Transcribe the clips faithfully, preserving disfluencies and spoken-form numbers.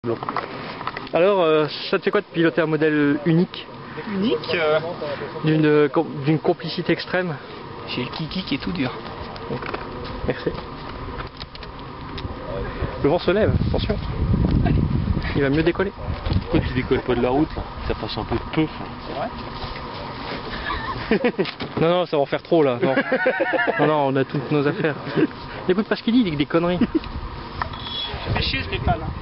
Blanc. Alors, euh, ça te fait quoi de piloter un modèle unique? Unique euh... D'une euh, com d'une complicité extrême? J'ai le kiki qui est tout dur. Donc, merci. Le vent se lève, attention. Allez. Il va mieux décoller. Pourquoi tu décolles pas de la route là? Ça passe un peu de peu. C'est vrai? Non, non, ça va en faire trop là. Non, non, non, on a toutes nos affaires. N'écoute pas ce qu'il dit, il dit des conneries. Ça fait chier Stéphane. Hein.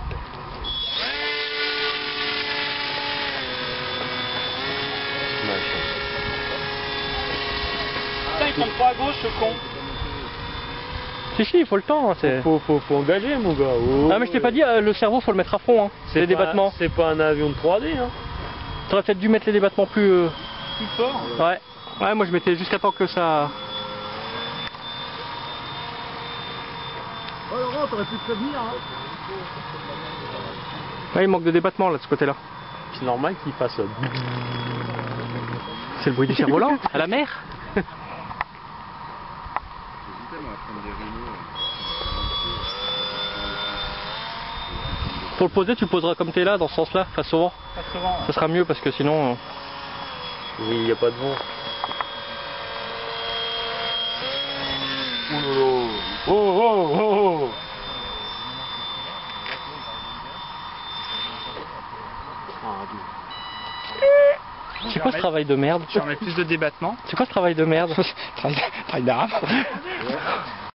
Putain, il tourne pas à gauche ce con. Si, si, il faut le temps. Hein, faut, faut, faut engager mon gars. Oh. Ah, mais je t'ai pas dit, euh, le cerveau faut le mettre à fond. Hein. C'est les débattements. C'est pas un avion de trois D. Hein. T'aurais peut-être dû mettre les débattements plus. Euh... Plus fort. Ouais. Ouais, moi je mettais jusqu'à temps que ça. Oh Laurent, t'aurais pu te prévenir hein. Ouais, il manque de débattement là de ce côté-là. C'est normal qu'il fasse. C'est le bruit du cerf-volant à la mer. Pour le poser, tu le poseras comme t'es là, dans ce sens-là, face au vent. Face au vent. Ça sera mieux parce que sinon. Euh... Oui, il n'y a pas de vent. Oh, oh, oh, oh. C'est quoi ce travail de merde? Je vais en mettre plus de débattement. C'est quoi ce travail de merde? Travail d'arabe.